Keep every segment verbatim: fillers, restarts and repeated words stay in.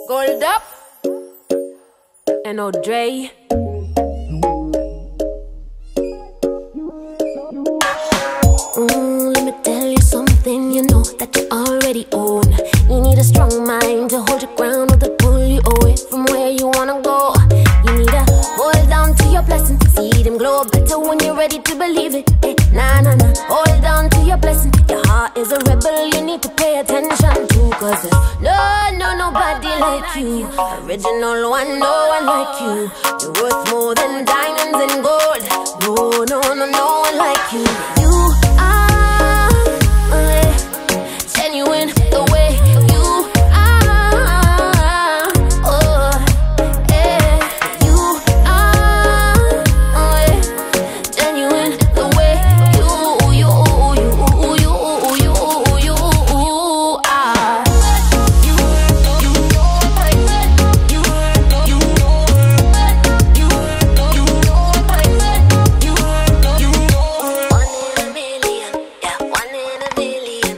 Gold up and O'Dre. Mm, let me tell you something, you know that you already own. You need a strong mind to hold your ground or they'll pull you away from where you wanna go. You need to hold on to your blessing, see them glow better when you're ready to believe it. Hey, nah, nah, nah, hold on to your blessing. Your heart is a rebel, you need to pay attention to. Cause there's no, no, nobody like you. Original one, no one like you. You're worth more than diamonds and gold. No, no, no, no one like you. You genuine the way you are, oh, yeah. You are, oh, yeah. Genuine the way you, you, you, you, you, you are. You, you, you, you, you, you, you, one in a million, yeah, one in a million.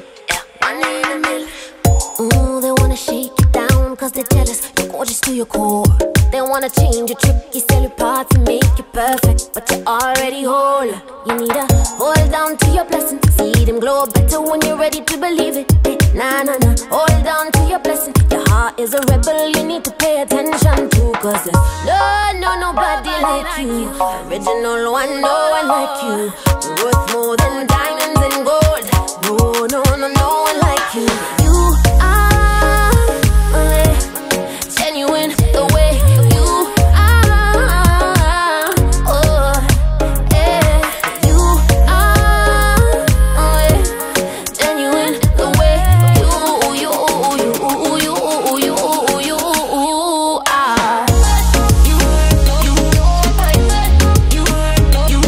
Ooh, they wanna shake you down cause they're jealous, you're gorgeous to your core. They wanna change your tricky, sell your parts and make you perfect, but you're already whole. You need to hold on to your blessing, see them glow better when you're ready to believe it. Hey, nah, nah, nah, hold on to your blessing. Your heart is a rebel, you need to pay attention to. Cause there's no, no, nobody like you. Original one, no one like you. You're worth more than diamonds and gold. No, no, no, no one like you. You are, oh, yeah. Genuine the way you are, oh, yeah. You are, oh, yeah. Genuine the way you, you, you, you, you, you are. You, you, you, you, you,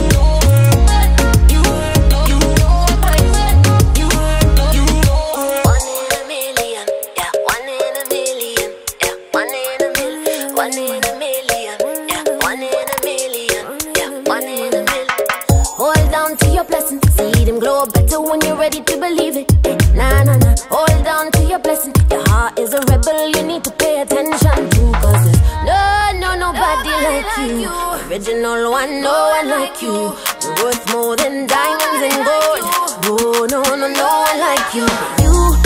you, you. One in a million, yeah, one in a million, yeah, one in a million, one in a million, yeah, one in a million, yeah, one in a million. Hold on to your blessing, see them glow better when you're ready to believe it. Hey, nah, nah, nah, hold on to your blessing. Your heart is a rebel, you need to pay attention to. Cause there's no, no, nobody like you. Original one, no one like you. You're worth more than diamonds and gold. No, no, no, no one like you. You